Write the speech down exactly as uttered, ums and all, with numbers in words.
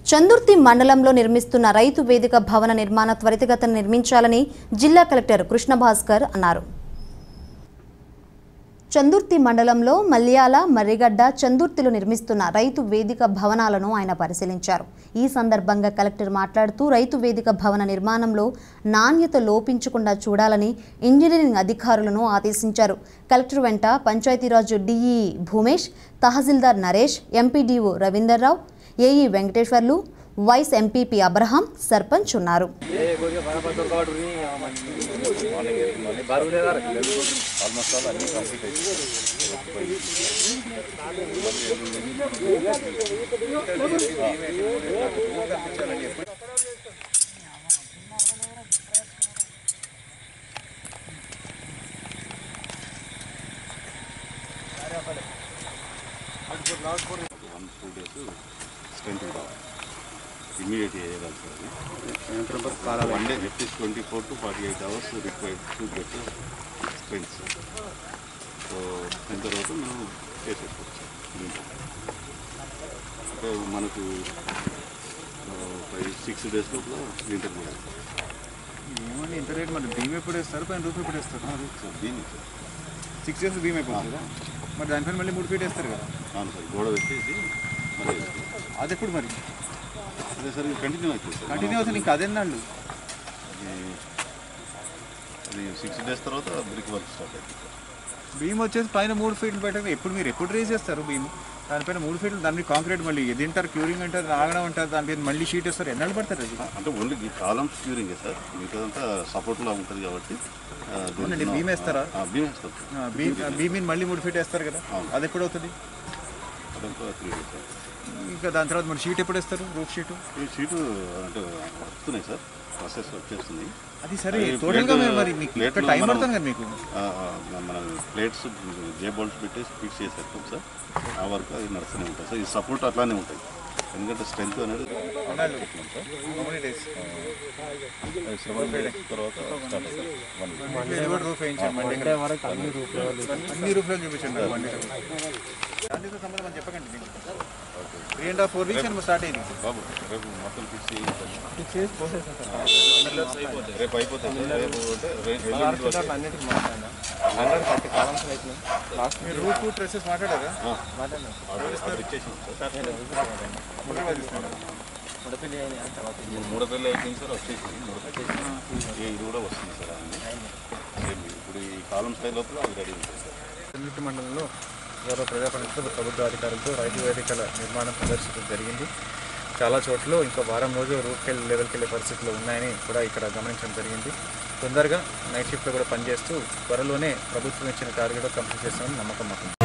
చందుర్తి మండలంలో నిర్మిస్తున్న రైతు వేదిక భవన నిర్మాణ త్వరితగతిన నిర్మించాలని జిల్లా కలెక్టర్ కృష్ణ భాస్కర్ అన్నారు. చందుర్తి మండలంలో మల్యాల మర్రిగడ్డ చందుర్తిలో నిర్మిస్తున్న రైతు వేదిక భవనాలను ఆయన పరిశీలించారు. ఈ సందర్భంగా కలెక్టర్ మాట్లాడుతూ రైతు వేదిక భవన నిర్మాణంలో నాణ్యత లోపించకుండా చూడాలని ఇంజనీరింగ్ అధికారులను ఆదేశించారు. కలెక్టర్ వెంట Panchayati Raj DE Bhumesh, tahsildar Naresh, MPDO Ravinder Rao, AE Venkateswarlu, vice MPP Abraham, sarpanch ఉన్నారు. Immediate one day it is twenty-four to forty-eight hours required to get the strength. So in the road మనం చేసేసుకోవచ్చు. అంటే మనకు ఫైవ్ సిక్స్ డేస్ లోపల ఇంటర్ చేయాలి. ఏమన్నా ఇంటర్వ్యూ మరి భీమ్ ఎప్పుడు వేస్తారు, పైన రూప్ ఎప్పుడు వేస్తారు? భీమ్ సిక్స్ ఇయర్స్ భీమ్ అయిపోతుంది కదా, మరి దానిపైన మళ్ళీ మూడు ఫీట్ వేస్తారు కదా. అవును సార్, గోడ పెట్టేసి మళ్ళీ అది ఎప్పుడు మరి అదే సార్ కంటిన్యూ అవుతుంది. కంటిన్యూ అవుతుంది ఇంకా అదేనాళ్ళు అది సిక్స్ డేస్ తర్వాత బ్రిక్ వర్క్ స్టార్ట్ అవుతుంది. భీమ్ వచ్చేసి పైన మూడు ఫీట్లు పెట్టారు. ఎప్పుడు మీరు ఎప్పుడు రేజ్ చేస్తారు భీమ్? దానిపైన మూడు ఫీట్లు దాని కాంక్రీట్ మళ్ళీ తింటారు, క్యూరింగ్ అంటారు, ఆగడం అంటారు, దాని మీద మళ్ళీ షీట్ వేస్తారు. ఎన్నాళ్ళు పడతారు అది? అంటే ఓన్లీ ఈ కాలమ్స్ క్యూరింగ్ సార్, మిగతాదంతా సపోర్ట్లా ఉంటుంది కాబట్టి భీమ్ వేస్తారా? భీమ్ వేస్తారు. భీమ్ భీమ్ మీద మళ్ళీ మూడు ఫీట్ వేస్తారు కదా, అది ఎప్పుడు అవుతుంది? అదంతా త్రీ డేస్ సార్. ఇంకా దాని తర్వాత మరి షీట్ ఎప్పుడు వేస్తారు? రూఫ్ షీటు ఈ షీటు అంటే వస్తున్నాయి సార్, ప్రాసెస్ వచ్చేస్తుంది. అది సరే టోటల్గా మరి మీకు టైం పడుతుంది కదా మీకు. మన ప్లేట్స్ జే బోల్ట్స్ పెట్టేసి ఫిక్స్ చేసేస్తాం సార్, ఆ వర్క్ అది నడుస్తూనే ఉంటుంది సార్. ఈ సపోర్ట్ అట్లానే ఉంటుంది, ఎందుకంటే స్ట్రెంత్ అనేది తర్వాత రూఫ్ వేయించండి. అన్ని రూఫ్లో చూపించండి. దాంతో సంబంధం అని చెప్పకండి. మీకు three and half four weeks start అయింది బాబు. రేపు మొత్తం ఫిక్స్ రేపు అయిపోతుంది. రేపు అంటే రూఫ్ ట్రెసెస్ మాట్లాడారా? మూడపల్లి అయిపోయింది సార్, వచ్చేసింది. ఇది కూడా వస్తుంది సార్. ఇప్పుడు ఈ కాలం స్థాయి లోపల అది రెడీ ఉంటుంది సార్. చంద్రుతి మండలంలో గౌరవ ప్రజాప్రతినిధులు, ప్రభుత్వ అధికారులతో రైతు వేదికల నిర్మాణం ప్రదర్శించడం జరిగింది. చాలా చోట్ల ఇంకా వారం రోజులు రూట్ లెవెల్కి వెళ్ళే పరిస్థితులు ఉన్నాయని కూడా ఇక్కడ గమనించడం జరిగింది. తొందరగా నైట్ షిఫ్ట్లో కూడా పనిచేస్తూ త్వరలోనే ప్రభుత్వం ఇచ్చిన టార్గెట్ కంప్లీట్ చేస్తామని నమ్మకం మాకు.